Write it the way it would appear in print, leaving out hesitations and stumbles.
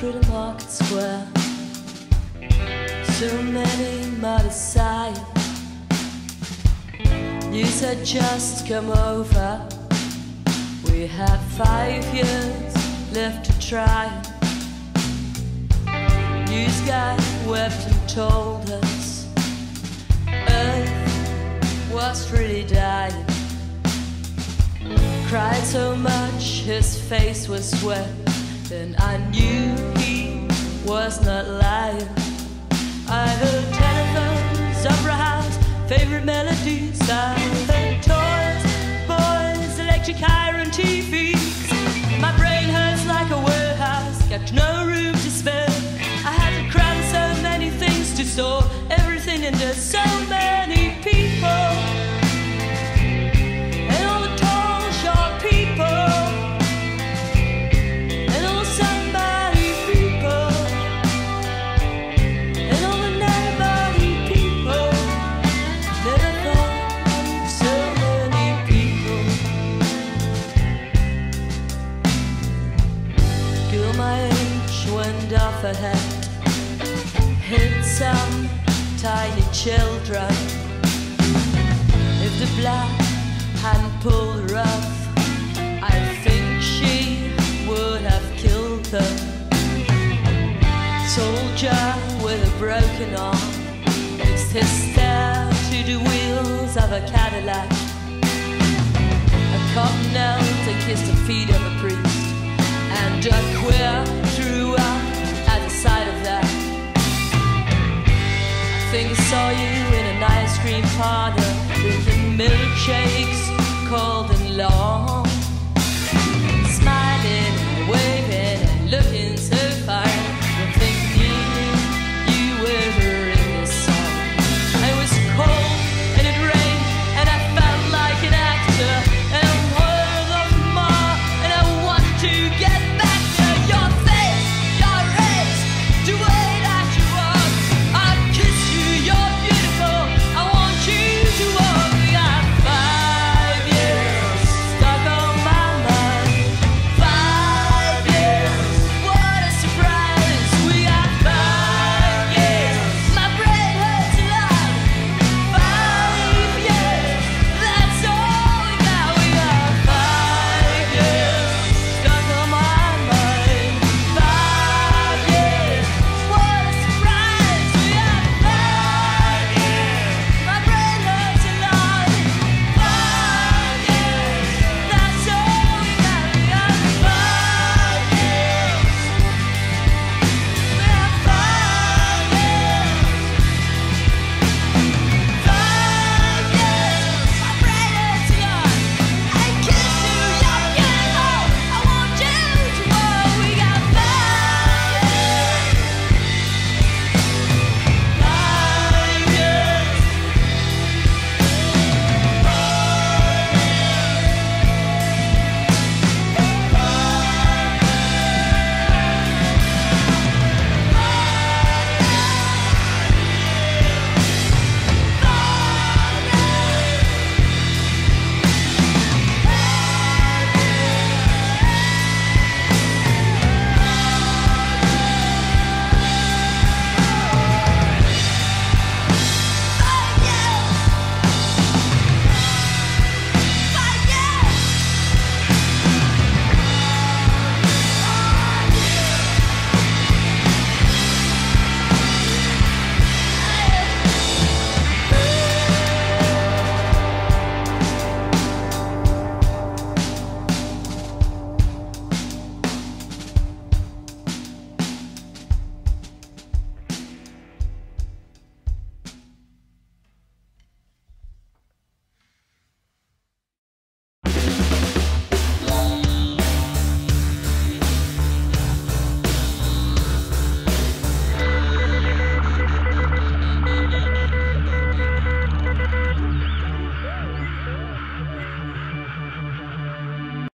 through the market square. So many muddy sights. News had just come over. We had 5 years left to try. News guy wept and told us Earth was really dying. Cried so much his face was wet, and I knew he was not lying. I heard telephones, opera house, favorite melodies. I heard toys, boys, electric iron TVs. My brain hurts like a warehouse, got no room to spare. I had to cram so many things to store everything into so many people. And all the tall, short people, and all somebody people, and all the nobody people. Never thought so many people. Girl my age went off ahead, hit some tiny children. If the black hadn't pulled her off, I think she would have killed them. Soldier with a broken arm fixed his stare to the wheels of a Cadillac. A cop knelt and kissed the feet of a priest, and a queer threw up at the sight of that. I think I saw you in an ice cream parlor, drinking milkshakes cold and long.